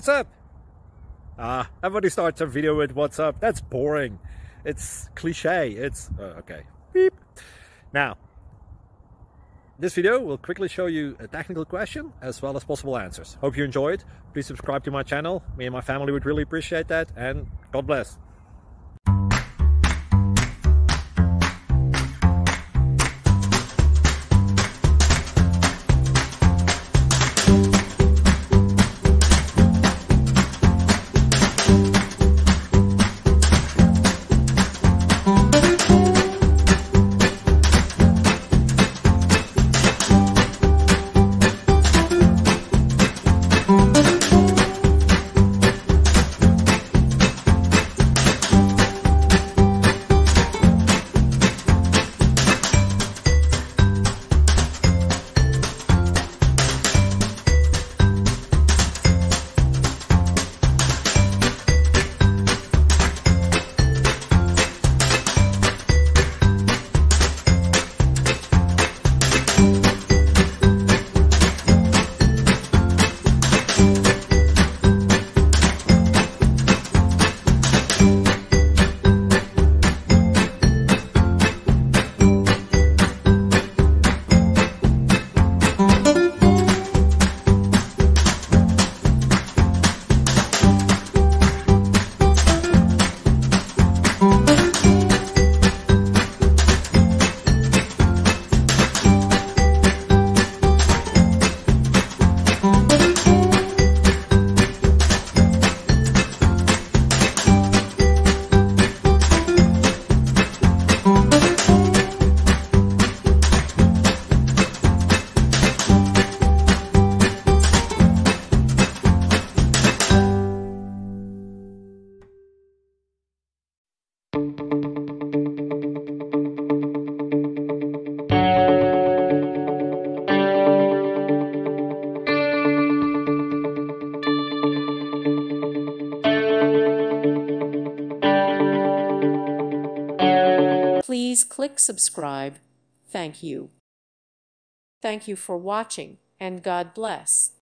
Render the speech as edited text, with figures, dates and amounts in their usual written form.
What's up? Everybody starts a video with what's up. That's boring. It's cliche. It's okay. Beep. Now, this video will quickly show you a technical question as well as possible answers. Hope you enjoyed. Please subscribe to my channel. Me and my family would really appreciate that, and God bless. Please click subscribe. Thank you. Thank you for watching, and God bless.